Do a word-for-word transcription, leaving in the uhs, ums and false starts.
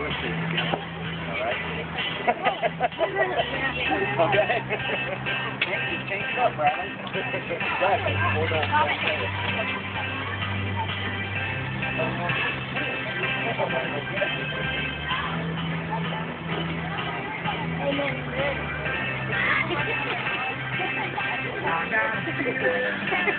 doing shit together. Alright? Okay? You changed up, Bradley. Bradley, hold on. Amen.